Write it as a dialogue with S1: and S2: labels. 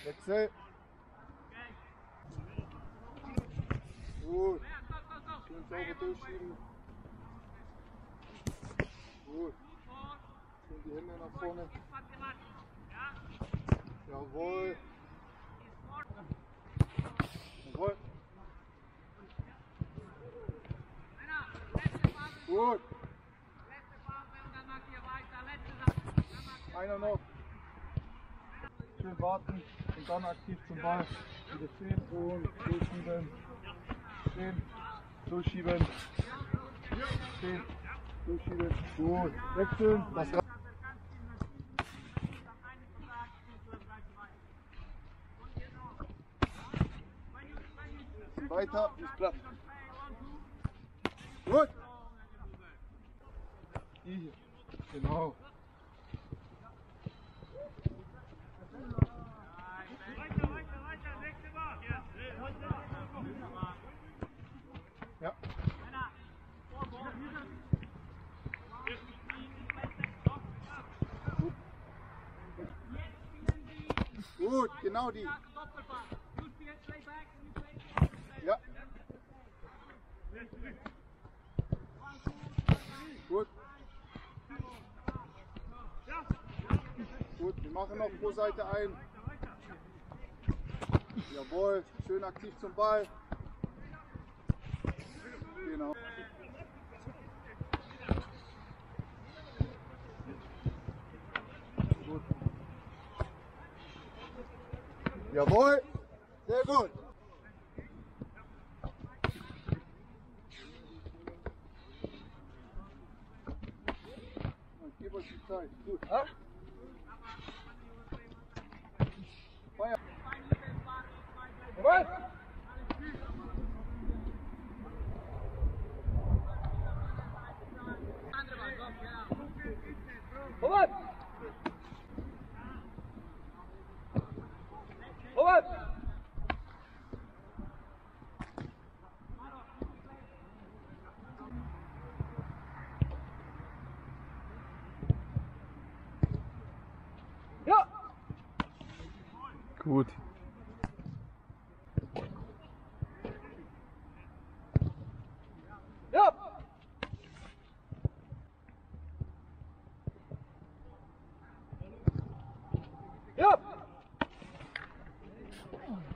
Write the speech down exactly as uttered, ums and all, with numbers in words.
S1: Wechsel. Gut. Schön sauber durchschieben. Gut. Schön die Hände nach vorne. Jawohl. Jawohl. Gut. Einer noch. Schön warten und dann aktiv zum Ball. Wieder stehen und durchschieben. Stehen, durchschieben. Stehen, durchschieben. Gut. Wechseln. Das weiter, nicht platt. Gut. Hier. Genau. Ja. Gut, genau die. Ja. Gut. Gut, wir machen noch pro Seite ein. Jawohl, schön aktiv zum Ball. Genau. Gut. Jawohl, sehr gut. Ich gebe euch die Zeit. Gut. Ha? Feuer. Jawohl. Robert! Robert! Ja! Gut. Ja! Ja!